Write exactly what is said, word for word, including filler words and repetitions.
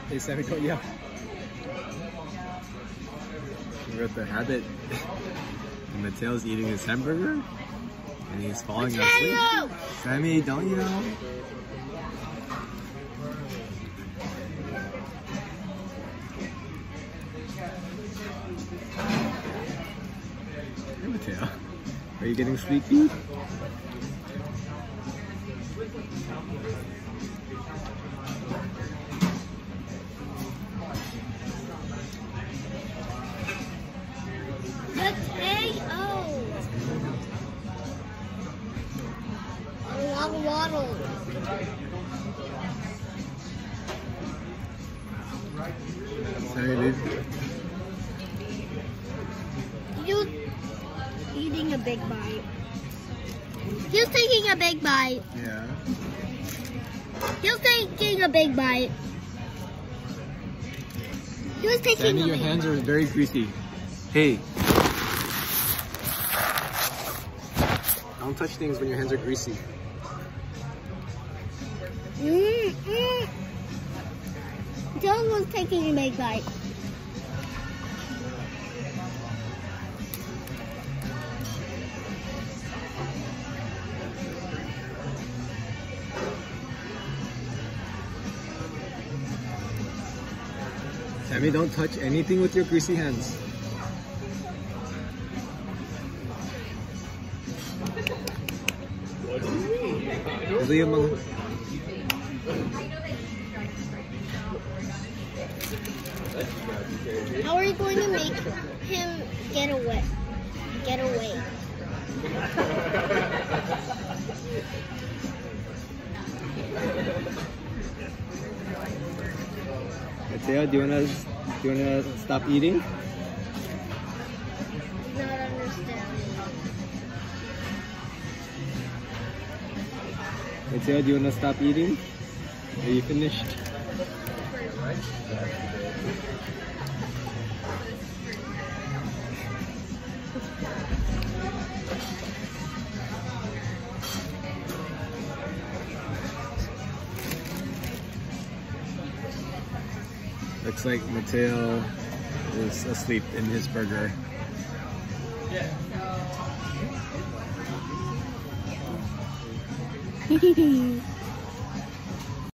Hey Sammy, don't yell. We're at the habit. And Mateo's eating his hamburger. And he's falling asleep. Sammy, don't yell. Hey Mateo. Are you getting sleepy? Waddle. Sorry, dude. You eating a big bite. He's taking a big bite. Yeah. He's taking a big bite. He was taking Sammy, a your big hands bite. are very greasy. Hey. Don't touch things when your hands are greasy. Mm, mm. Dylan was taking a big bite. Sammy, don't touch anything with your greasy hands. Ito yung mga... How are you going to make him get away? Get away. Mateo, do you wanna do you wanna stop eating? Not understanding. Mateo, do you wanna stop eating? Are you finished? Looks like Mateo is asleep in his burger. Yeah.